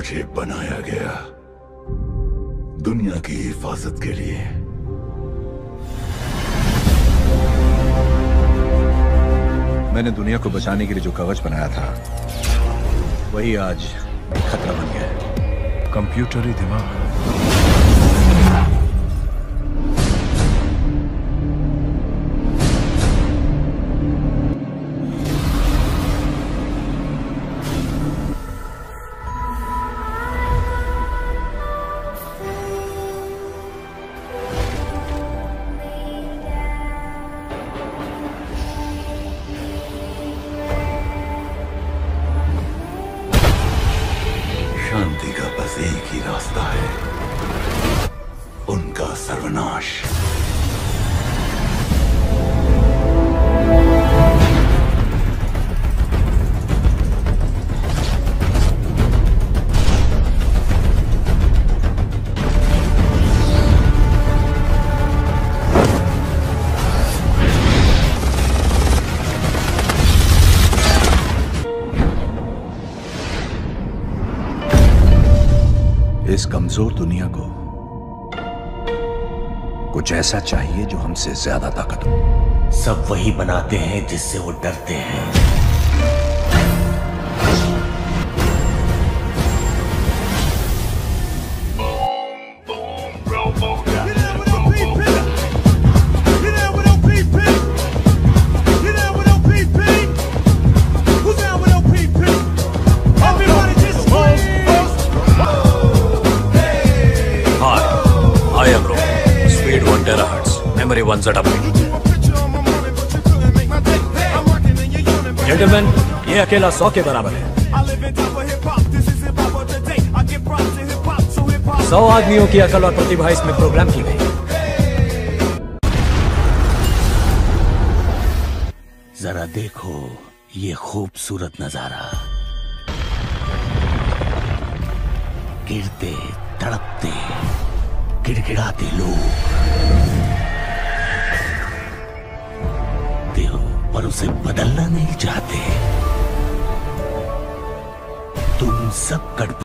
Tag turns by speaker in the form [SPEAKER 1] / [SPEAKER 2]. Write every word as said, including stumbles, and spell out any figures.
[SPEAKER 1] मुझे बनाया गया दुनिया की हिफाजत के लिए।
[SPEAKER 2] मैंने दुनिया को बचाने के लिए जो कवच बनाया था वही आज खतरा बन गया है।
[SPEAKER 3] कंप्यूटरी दिमाग।
[SPEAKER 1] शांति का बस एक ही रास्ता है, उनका सर्वनाश।
[SPEAKER 2] इस कमजोर दुनिया को कुछ ऐसा चाहिए जो हमसे ज्यादा ताकत हो।
[SPEAKER 4] सब वही बनाते हैं जिससे वो डरते हैं।
[SPEAKER 5] Memory one Z up. Gentlemen, ये अकेला सौ के बराबर है। सौ आदमियों की अकल और प्रतिभा इसमें प्रोग्राम की गई।
[SPEAKER 4] जरा देखो ये खूबसूरत नजारा। गिरते, तड़पते, गिड़गिड़ाते लोग, पर उसे बदलना नहीं चाहते। तुम सब कट